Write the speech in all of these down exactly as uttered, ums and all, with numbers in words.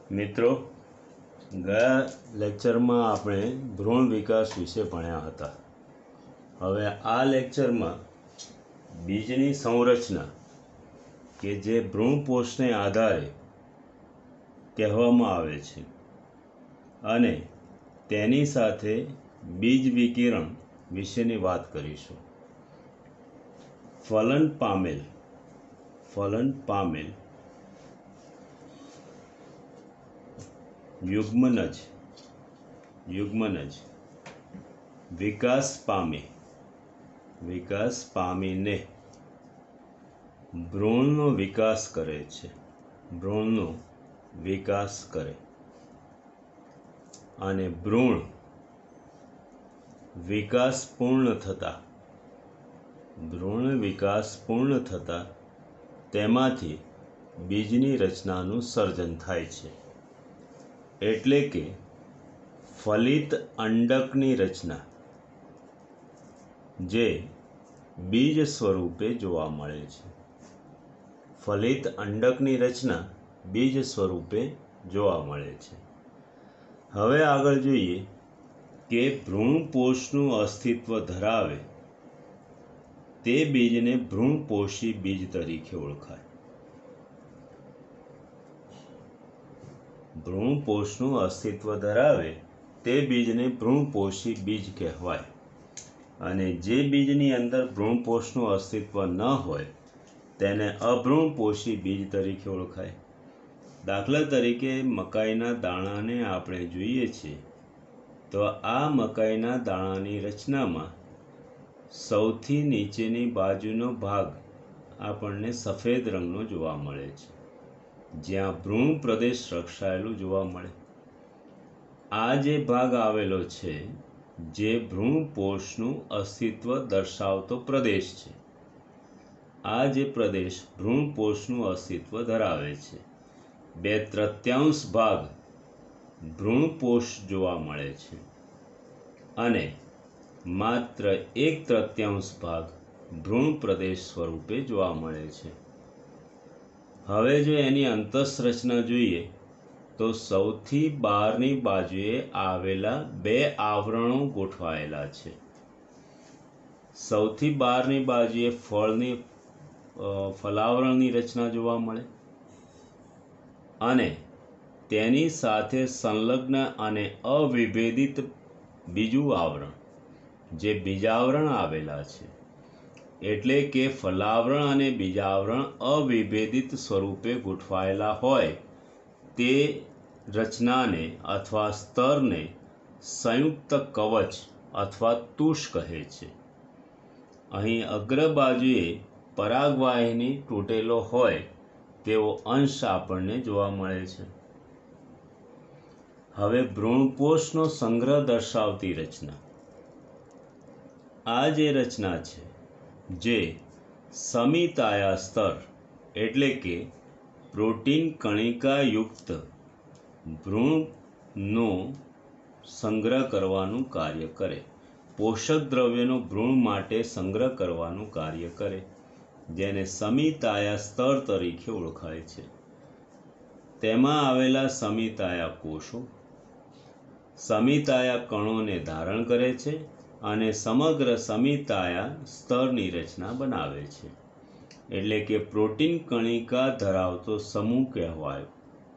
મિત્રો, ગયા લેક્ચરમાં આપણે ભ્રૂણ વિકાસ વિશે ભણ્યા હતા. હવે આ લેક્ચરમાં બીજની સંરચના કે જે ભ્રૂણપોષને આધારે કહેવામાં આવે છે અને તેની સાથે બીજ વિકિરણ વિશેની વાત કરીશું. ફલન પામેલ ફલન પામેલ યુગ્મનજ યુગ્મનજ વિકાસ પામે વિકાસ પામીને ભ્રૂણનો વિકાસ કરે છે ભ્રૂણનો વિકાસ કરે અને ભ્રૂણ વિકાસ પૂર્ણ થતાં ભ્રૂણ વિકાસ પૂર્ણ થતાં તેમાંથી બીજની રચનાનું સર્જન થાય છે. એટલે કે ફલિત અંડકની રચના જે બીજ સ્વરૂપે જોવા મળે છે. ફલિત અંડકની રચના બીજ સ્વરૂપે જોવા મળે છે. હવે આગળ જોઈએ કે ભ્રૂણપોષનું અસ્તિત્વ ધરાવે તે બીજને ભ્રૂણપોષી બીજ તરીકે ઓળખાય. ભ્રૂણપોષનું અસ્તિત્વ ધરાવે તે બીજને ભ્રૂણપોષી બીજ કહેવાય અને જે બીજની અંદર ભ્રૂણપોષનું અસ્તિત્વ ન હોય તેને અભ્રૂણપોષી બીજ તરીકે ઓળખાય. દાખલા તરીકે મકાઈના દાણાને આપણે જોઈએ છીએ તો આ મકાઈના દાણાની રચનામાં સૌથી નીચેની બાજુનો ભાગ આપણને સફેદ રંગનો જોવા મળે છે, જ્યાં ભ્રૂણ પ્રદેશ રક્ષાયેલું જોવા મળે. આ જે ભાગ આવેલો છે જે ભ્રૂણપોષનું અસ્તિત્વ દર્શાવતો પ્રદેશ છે. આ જે પ્રદેશ ભ્રૂણપોષનું અસ્તિત્વ ધરાવે છે. બે તૃતીયાંશ ભાગ ભ્રૂણપોષ જોવા મળે છે અને માત્ર એક તૃતીયાંશ ભાગ ભ્રૂણ પ્રદેશ સ્વરૂપે જોવા મળે છે. હવે જો એની અંતઃરચના જોઈએ તો સૌથી બહારની બાજુએ આવેલા બે આવરણો ગોઠવાયેલા છે. સૌથી બહારની બાજુએ ફળની ફલાવરણની રચના જોવા મળે અને તેની સાથે સંલગ્ન અને અવિભેદિત બીજું આવરણ જે બીજાવરણ આવેલા છે. એટલે કે ફલાવરણ અને બીજાવરણ અવિભેદિત સ્વરૂપે ગોઠવાયેલા હોય તે રચનાને અથવા સ્તરને સંયુક્ત કવચ અથવા તુષ કહે છે. અહીં અગ્ર બાજુએ પરાગવાહિની તૂટેલો હોય તેવો અંશ આપણને જોવા મળે છે. હવે ભ્રૂણપોષનો સંગ્રહ દર્શાવતી રચના. આ જે રચના છે જે સમિતાયા સ્તર એટલે કે પ્રોટીન કણિકાયુક્ત ભ્રૂણનો સંગ્રહ કરવાનું કાર્ય કરે, પોષક દ્રવ્યનો ભ્રૂણ માટે સંગ્રહ કરવાનું કાર્ય કરે, જેને સમિતાયા સ્તર તરીકે ઓળખાય છે. તેમાં આવેલા સમિતાયા કોષો સમિતાયા કણોને ધારણ કરે છે અને સમગ્ર સમિતાયા સ્તરની રચના બનાવે છે. એટલે કે પ્રોટીન કણિકા ધરાવતો સમૂહ કહેવાયો.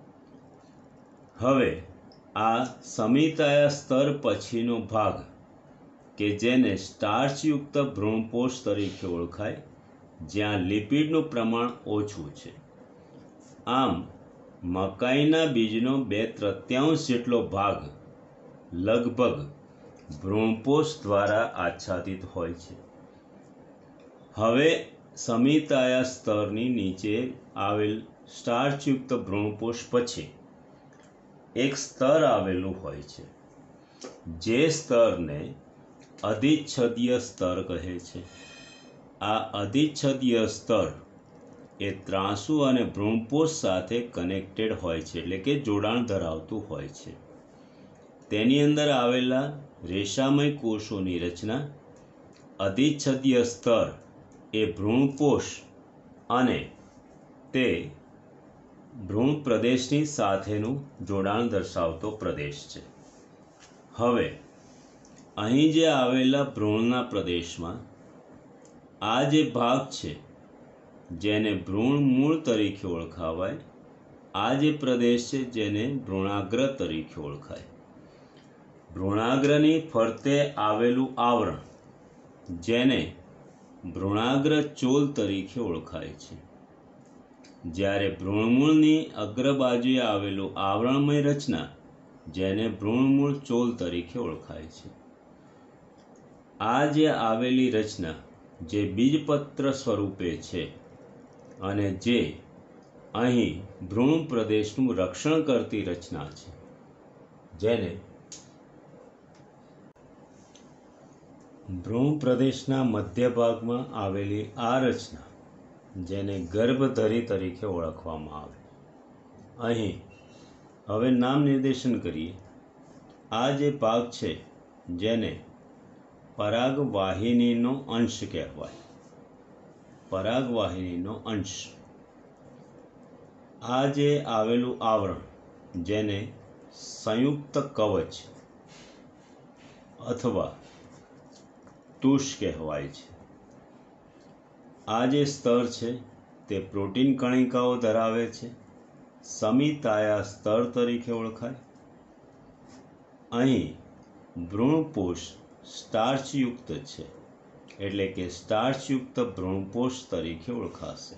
હવે આ સમિતાયા સ્તર પછીનો ભાગ કે જેને સ્ટાર્ચયુક્ત ભ્રૂણપોષ તરીકે ઓળખાય, જ્યાં લિપિડનું પ્રમાણ ઓછું છે. આમ મકાઈના બીજનો બે તૃતીયાંશ જેટલો ભાગ લગભગ ભ્રૂણપોષ દ્વારા આચ્છાદિત હોય છે. હવે સમિતાયા સ્તરની નીચે આવેલ સ્ટાર્ચયુક્ત ભ્રૂણપોષ પછી એક સ્તર આવેલું હોય છે જે સ્તરને અધિચ્છદીય સ્તર કહે છે. આ અધિચ્છદીય સ્તર એ ત્રાંસુ અને ભ્રૂણપોષ સાથે કનેક્ટેડ હોય છે, એટલે કે જોડાણ ધરાવતું હોય છે. તેની અંદર આવેલા રેસામય કોષોની રચના અધિચ્છદીય સ્તર એ ભ્રૂણપોષ અને તે ભ્રૂણ પ્રદેશની સાથેનું જોડાણ દર્શાવતો પ્રદેશ છે. હવે અહીં જે આવેલા ભ્રૂણના પ્રદેશમાં આ જે ભાગ છે જેને ભ્રૂણ મૂળ તરીકે ઓળખાવાય, આ જે પ્રદેશ છે જેને ભ્રૂણાગ્ર તરીકે ઓળખાય. ભ્રૂણાગ્રની ફરતે આવેલું આવરણ જેને ભ્રૂણાગ્ર ચોલ તરીકે ઓળખાય છે. જ્યારે ભ્રૂણમૂળની અગ્રબાજુએ આવેલું આવરણમય રચના જેને ભ્રૂણમૂળ ચોલ તરીકે ઓળખાય છે. આ જે આવેલી રચના જે બીજપત્ર સ્વરૂપે છે અને જે અહીં ભ્રૂણ પ્રદેશનું રક્ષણ કરતી રચના છે, જેને ભ્રૂણ પ્રદેશના મધ્ય ભાગમાં આવેલી આ રચના જેને ગર્ભધરી તરીકે ઓળખવામાં આવે. અહીં હવે નામ નિર્દેશન કરીએ. આ જે ભાગ છે જેને પરાગવાહિનીનો અંશ કહેવાય, પરાગવાહિનીનો અંશ. આ જે આવેલું આવરણ જેને સંયુક્ત કવચ અથવા તુષ કહેવાય છે. આ જે સ્તર છે તે પ્રોટીન કણિકાઓ ધરાવે છે, સમિતાયા સ્તર તરીકે ઓળખાય. અહીં ભ્રૂણપોષ સ્ટાર્ચયુક્ત છે, એટલે કે સ્ટાર્ચયુક્ત ભ્રૂણપોષ તરીકે ઓળખાશે.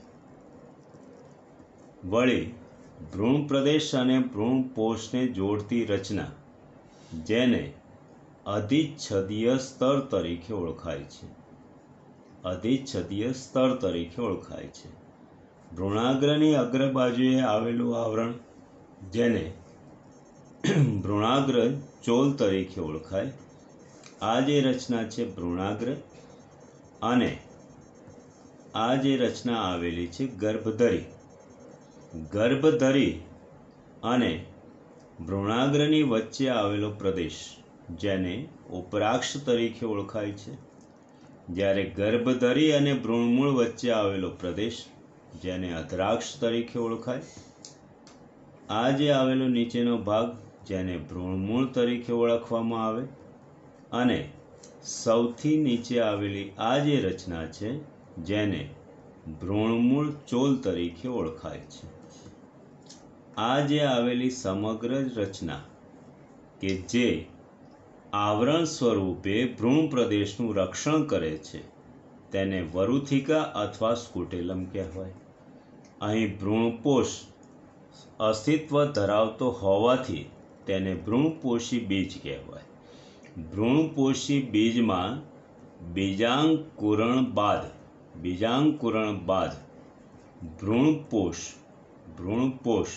વળી ભ્રૂણ પ્રદેશ અને ભ્રૂણપોષને જોડતી રચના જેને અધિચ્છદીય સ્તર તરીકે ઓળખાય છે, અધિચ્છદીય સ્તર તરીકે ઓળખાય છે. ભ્રૂણાગ્રની અગ્રબાજુએ આવેલું આવરણ જેને ભ્રૂણાગ્ર ચોલ તરીકે ઓળખાય. આ જે રચના છે ભ્રૂણાગ્ર, અને આ જે રચના આવેલી છે ગર્ભધરી. ગર્ભધરી અને ભ્રૂણાગ્રની વચ્ચે આવેલો પ્રદેશ જેને ઉપરાક્ષ તરીકે ઓળખાય છે. જ્યારે ગર્ભધરી અને ભ્રૂણમૂળ વચ્ચે આવેલો પ્રદેશ જેને અધરાક્ષ તરીકે ઓળખાય. આ જે આવેલો નીચેનો ભાગ જેને ભ્રૂણમૂળ તરીકે ઓળખવામાં આવે, અને સૌથી નીચે આવેલી આ જે રચના છે જેને ભ્રૂણમૂળ ચોલ તરીકે ઓળખાય છે. આ જે આવેલી સમગ્ર રચના કે જે આવરણ સ્વરૂપે ભ્રૂણ પ્રદેશનું રક્ષણ કરે છે તેને વરુથિકા અથવા સ્કુટેલમ કહેવાય. અહીં ભ્રૂણપોષ અસ્તિત્વ ધરાવતો હોવાથી તેને ભ્રૂણપોષી બીજ કહેવાય. ભ્રૂણપોષી બીજમાં બીજાંકુરણ બાદ બીજાંકુરણ બાદ ભ્રૂણપોષ ભ્રૂણપોષ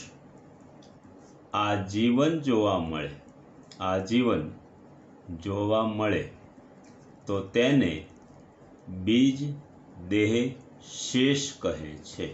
આજીવન જોવા મળે આજીવન જોવા મળે તો તેને બીજ દેહ શેષ કહે છે,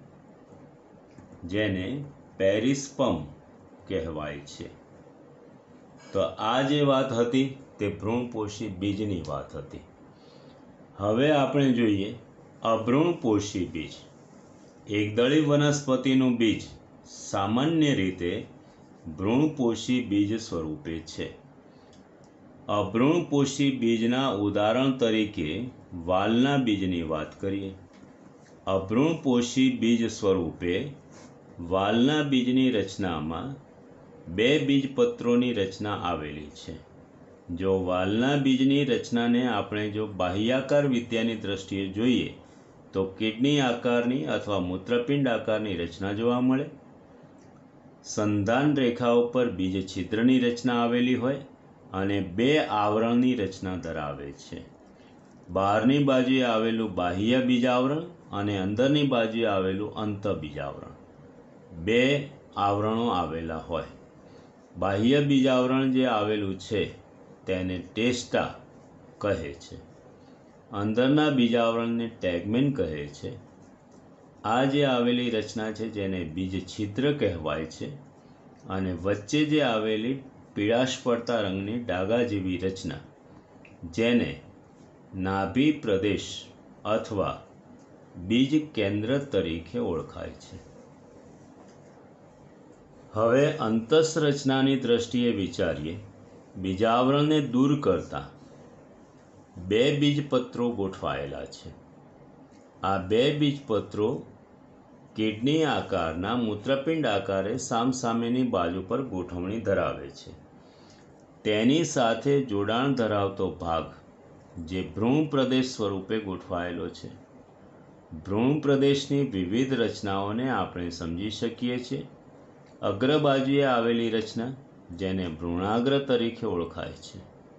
જેને પેરિસ્પર્મ કહેવાય છે. તો આ જે વાત હતી તે ભ્રૂણપોષી બીજની વાત હતી. હવે આપણે જોઈએ અભ્રૂણપોષી બીજ. એકદળી વનસ્પતિનું બીજ સામાન્ય રીતે ભ્રૂણપોષી બીજ સ્વરૂપે છે. અભ્રૂણપોષી બીજના ઉદાહરણ તરીકે વાલના બીજની વાત કરીએ. અભ્રૂણપોષી બીજ સ્વરૂપે વાલના બીજની રચનામાં બે બીજપત્રોની રચના આવેલી છે. જો વાલના બીજની રચનાને આપણે જો બાહ્યાકાર વિદ્યાની દ્રષ્ટિએ જોઈએ તો કિડની આકારની અથવા મૂત્રપિંડ આકારની રચના જોવા મળે. સંધાન રેખાઓ પર બીજ છિદ્રની રચના આવેલી હોય અને બે આવરણની રચના ધરાવે છે. બહારની બાજુએ આવેલું બાહ્ય બીજાવરણ અને અંદરની બાજુએ આવેલું અંતઃબીજાવરણ, બે આવરણો આવેલા હોય. બાહ્ય બીજાવરણ જે આવેલું છે તેને ટેસ્ટા કહે છે. અંદરના બીજાવરણને ટેગમેન કહે છે. આ જે આવેલી રચના છે જેને બીજ છિદ્ર કહેવાય છે, અને વચ્ચે જે આવેલી પીળાશ પડતા રંગની ડાઘા જેવી રચના જેને નાભી પ્રદેશ અથવા બીજ કેન્દ્ર તરીકે ઓળખાય છે. હવે અંતઃસંરચનાની દ્રષ્ટિએ વિચારીએ. બીજાવરણને દૂર કરતા બે બીજપત્રો ગોઠવાયેલા છે. આ બે બીજપત્રો કિડની આકારના મૂત્રપિંડ આકારે સામસામેની બાજુ પર ગોઠવણી ધરાવે છે. તેની સાથે જોડાણ ધરાવતો ભાગ જે ભ્રૂણ પ્રદેશ સ્વરૂપે ગોઠવાયેલો છે. ભ્રૂણ પ્રદેશની વિવિધ રચનાઓને આપણે સમજી શકીએ છીએ. અગ્રબાજુએ આવેલી રચના જેને ભ્રૂણાગ્ર તરીકે ઓળખાય છે.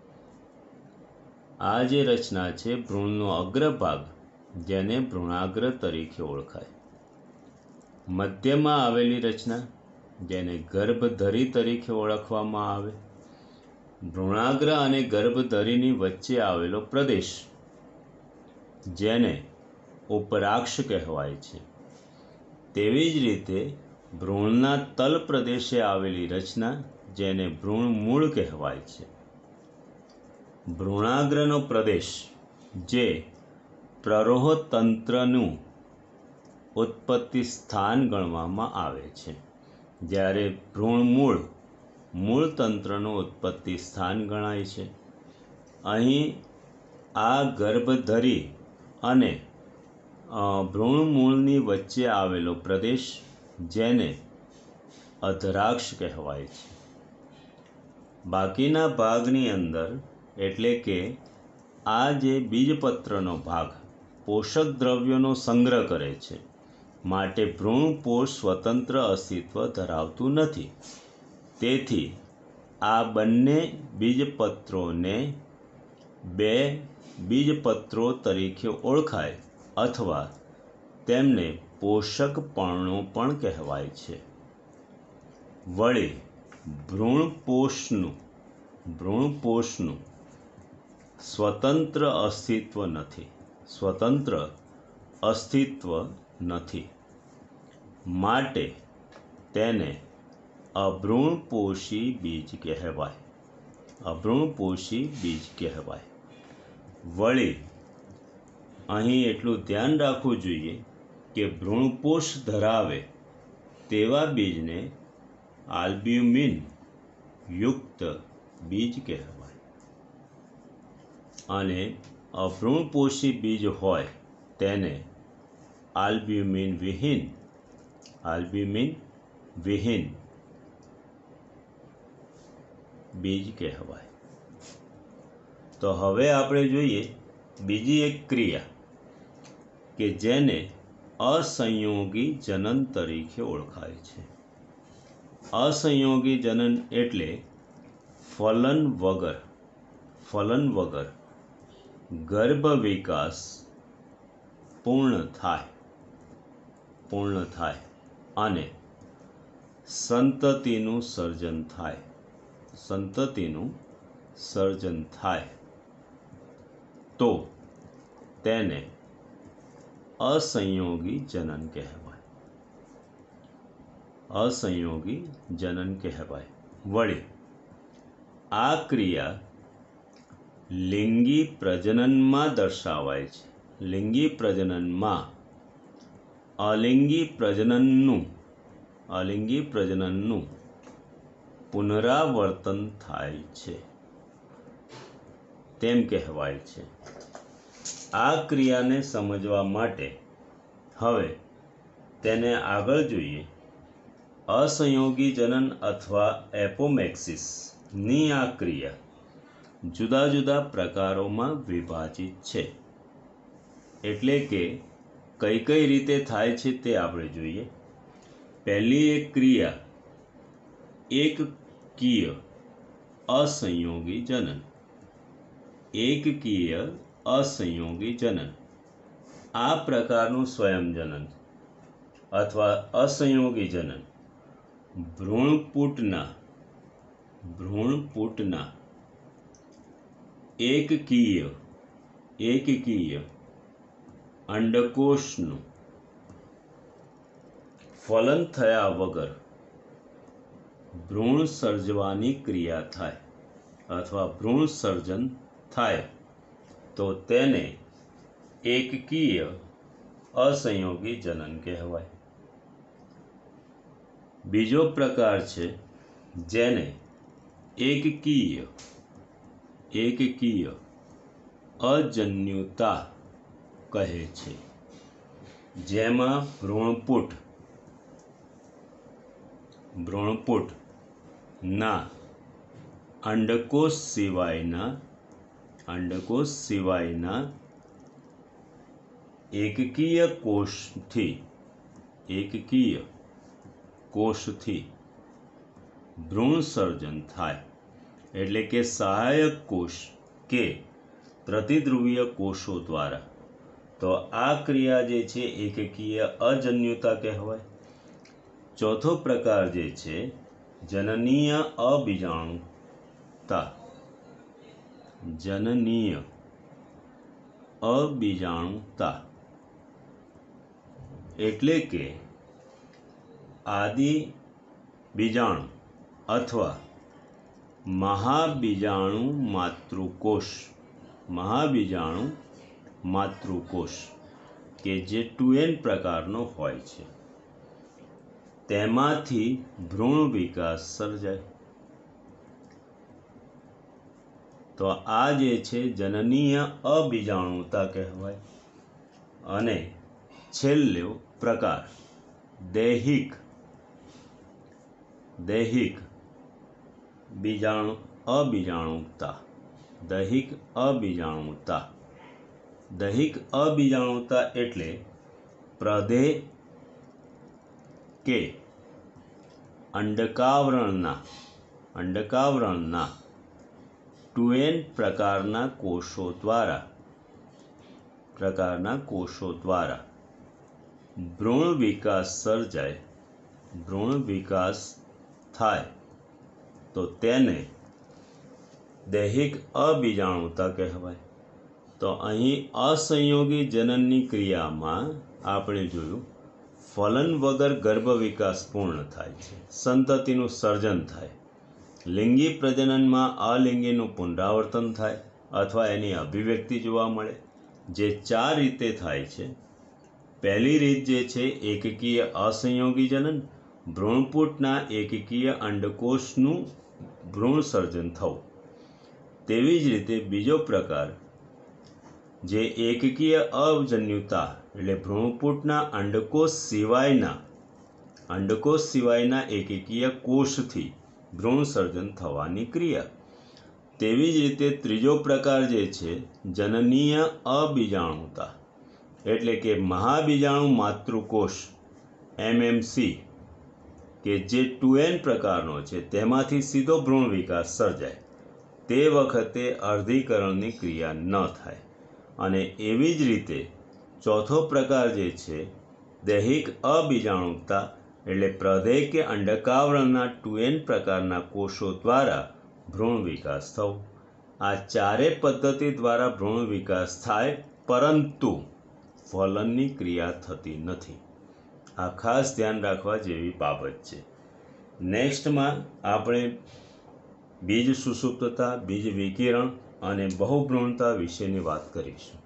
આ જે રચના છે ભ્રૂણનો અગ્રભાગ જેને ભ્રૂણાગ્ર તરીકે ઓળખાય. મધ્યમાં આવેલી રચના જેને ગર્ભધરી તરીકે ઓળખવામાં આવે. ભ્રૂણાગ્ર અને ગર્ભધરીની વચ્ચે આવેલો પ્રદેશ જેને ઉપરાક્ષ કહેવાય છે. તેવી જ રીતે ભ્રૂણના તલ પ્રદેશે આવેલી રચના જેને ભ્રૂણ મૂળ કહેવાય છે. ભ્રૂણાગ્રનો પ્રદેશ જે પ્રરોહતંત્રનું ઉત્પત્તિ સ્થાન ગણવામાં આવે છે, જ્યારે ભ્રૂણ મૂળ મૂળતંત્રનું ઉત્પત્તિ સ્થાન ગણાય છે. અહીં આ ગર્ભધરી અને ભ્રૂણ મૂળની વચ્ચે આવેલો પ્રદેશ જેને અધરાક્ષ કહેવાય છે. બાકીના ભાગની અંદર એટલે કે આ જે બીજપત્રનો ભાગ પોષક દ્રવ્યોનો સંગ્રહ કરે છે, માટે ભ્રૂણપોષ સ્વતંત્ર અસ્તિત્વ ધરાવતું નથી. તેથી આ બંને બીજપત્રોને બે બીજપત્રો તરીકે ઓળખાય અથવા તેમને પોષક પર્ણો પણ કહેવાય છે. વળી ભ્રૂણપોષનું ભ્રૂણપોષનું સ્વતંત્ર અસ્તિત્વ નથી સ્વતંત્ર અસ્તિત્વ નથી માટે તેને અભ્રૂણપોષી બીજ કહેવાય અભ્રૂણપોષી બીજ કહેવાય. વળી અહીં એટલું ધ્યાન રાખવું જોઈએ કે ભ્રૂણપોષ ધરાવે તેવા બીજને આલ્બ્યુમિન યુક્ત બીજ કહેવાય અને અભ્રૂણપોષી બીજ હોય તેને આલ્બ્યુમિન વિહીન આલ્બ્યુમિન વિહીન બીજ કહેવાય. તો હવે આપણે જોઈએ બીજી એક ક્રિયા કે જેને અસંયોગી જનન તરીકે ઓળખાય છે. અસંયોગી જનન એટલે ફલન વગર ફલન વગર ગર્ભ વિકાસ પૂર્ણ થાય પૂર્ણ થાય અને સંતતિનું સર્જન થાય સંતતિનું સર્જન થાય તો તેને અસંયોગી જનન કહેવાય અસંયોગી જનન કહેવાય. વળી આ ક્રિયા લિંગી પ્રજનનમાં દર્શાવાય છે. લિંગી પ્રજનનમાં અલિંગી પ્રજનનનું અલિંગી પ્રજનનનું પુનરાવર્તન થાય છે તેમ કહેવાય છે. આ ક્રિયાને સમજવા માટે હવે તેને આગળ જોઈએ. અસંયોગી જનન અથવા એપોમેક્સિસની આ ક્રિયા જુદા જુદા પ્રકારોમાં વિભાજિત છે. એટલે કે કઈ કઈ રીતે થાય છે તે આપણે જોઈએ. પહેલી એક ક્રિયા એકકીય અસંયોગી જનન એકકીય અસંયોગી જનન. આ પ્રકારનું સ્વયંજનન અથવા અસંયોગી જનન ભ્રૂણપુટના ભ્રૂણપુટના એકકીય એકકીય અંડકોષનું ફલન થયા વગર ભ્રૂણ સર્જવાની ક્રિયા થાય અથવા ભ્રૂણ સર્જન થાય તો તેને એકકીય અસંયોગી જનન કહેવાય. બીજો પ્રકાર છે જેને એકકીય એકકીય અજન્યુતા કહે છે, જેમાં ભ્રૂણપુટ ભ્રૂણપુટ ના અંડકોષ સિવાયના અંડકોષ સિવાયના એકકીય કોષથી એકકીય કોષથી ભ્રૂણ સર્જન થાય, એટલે કે સહાયક કોષ કે પ્રતિધ્રુવીય કોષો દ્વારા. તો આ ક્રિયા જે છે એકકીય અજન્યુતા કહેવાય. ચોથો પ્રકાર જે છે જનનીય અબીજાણુતા જનનીય અબીજાણુતા એટલે કે આદિ બીજાણુ અથવા મહાબીજાણુ માતૃકોષ મહાબીજાણુ માતૃકોષ કે જે ટુ એન પ્રકારનો હોય છે, તેમાંથી ભ્રૂણ વિકાસ સર્જાય. તો આ જે છે જનનીય અબીજાણુતા કહેવાય. અને છેલ્લો પ્રકાર દૈહિક દૈહિક બીજાણુ અબીજાણુતા દૈહિક અબીજાણુતા દૈહિક અબીજાણુતા એટલે પ્રદેહ કે અંડકાવરણના અંડકાવરણના ટુ એન પ્રકારના કોષો દ્વારા પ્રકારના કોષો દ્વારા ભ્રૂણ વિકાસ સર્જાય ભ્રૂણ વિકાસ થાય તો તેને દૈહિક અબીજાણુતા કહેવાય. તો અહીં અસંયોગી જનનની ક્રિયામાં આપણે જોયું ફલન વગર ગર્ભ વિકાસ પૂર્ણ થાય છે, સંતતિનું સર્જન થાય, લિંગી પ્રજનનમાં અલિંગીનું પુનરાવર્તન થાય અથવા એની અભિવ્યક્તિ જોવા મળે, જે ચાર રીતે થાય છે. પહેલી રીત જે છે એકકીય અસંયોગી જનન, ભ્રૂણપુટના એકકીય અંડકોષનું ભ્રૂણ સર્જન થવું. તેવી જ રીતે બીજો પ્રકાર જે એકકીય અજન્યુતા એટલે ભ્રૂણપુટના અંડકોષ સિવાયના અંડકોષ સિવાયના એકકીય કોષથી ભ્રૂણ સર્જન થવાની ક્રિયા. તેવી જ રીતે ત્રીજો પ્રકાર જે છે જનનીય અબીજાણુતા એટલે કે મહાબીજાણુ માતૃકોષ એમએમસી કે જે ટુ એન પ્રકારનો છે, તેમાંથી સીધો ભ્રૂણ વિકાસ સર્જાય. તે વખતે અર્ધીકરણની ક્રિયા ન થાય. અને એવી જ રીતે ચોથો પ્રકાર જે છે દૈહિક અબીજાણુતા એટલે પ્રદેહ કે અંડકાવરણના ટુ એન પ્રકારના કોષો દ્વારા ભ્રૂણ વિકાસ થવો. આ ચારે પદ્ધતિ દ્વારા ભ્રૂણ વિકાસ થાય, પરંતુ ફલનની ક્રિયા થતી નથી. આ ખાસ ધ્યાન રાખવા જેવી બાબત છે. નેક્સ્ટમાં આપણે બીજ સુષુપ્તતા, બીજ વિકિરણ અને બહુભ્રૂણતા વિશેની વાત કરીશું.